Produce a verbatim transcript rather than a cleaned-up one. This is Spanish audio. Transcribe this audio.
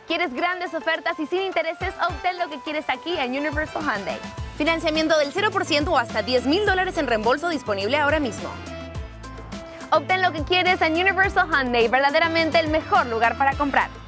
¿Quieres grandes ofertas y sin intereses? Obtén lo que quieres aquí en Universal Hyundai. Financiamiento del cero por ciento o hasta diez mil dólares en reembolso disponible ahora mismo. Obtén lo que quieres en Universal Hyundai, verdaderamente el mejor lugar para comprar.